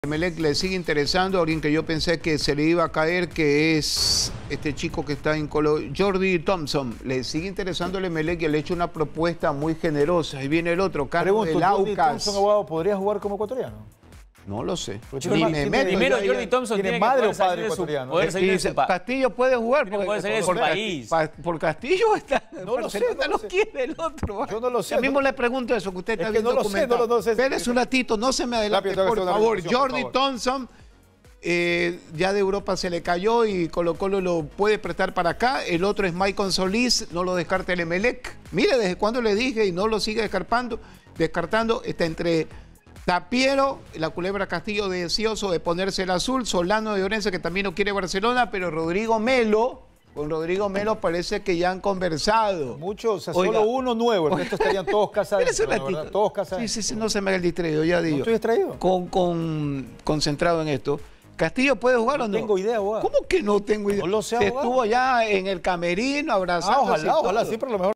Emelec le sigue interesando, alguien que yo pensé que se le iba a caer, que es este chico que está en Jordi Thompson. Le sigue interesando el Emelec y le ha hecho una propuesta muy generosa. Ahí viene el otro, Carlos del Aucas. ¿Jordi Thompson, abogado, podría jugar como ecuatoriano? No lo sé. Primero, Jordi Thompson tiene madre que o padre ecuatoriano. poder salir de su país. Castillo puede jugar Puede salir de su país. Por Castillo está. No lo sé, no lo lo sé. quiere el otro. Yo no lo sé. Yo mismo le pregunto eso, que usted está viendo documentado. No lo sé. Espérese un ratito, no se me adelante, por favor. Jordi Thompson, ya de Europa se le cayó y Colo-Colo lo puede prestar para acá. El otro es Maicon Solís, no lo descarta el Emelec. Mire, desde cuando le dije y no lo sigue descartando, está entre Tapiero, la Culebra Castillo deseoso de ponerse el azul, Solano de Orense que también no quiere Barcelona, pero Rodrigo Melo, con Rodrigo Melo parece que ya han conversado. Muchos, o sea, Oiga, solo uno nuevo, el resto estarían todos casados. Todos casados. Sí, no se me haga el distraído, ya digo. ¿No estoy distraído? Concentrado en esto. ¿Castillo puede jugar o no? No tengo idea, abogado. ¿Cómo que no tengo idea? No lo sé, abogado. Estuvo ya en el camerino abrazado. Ojalá, sí, pero a lo mejor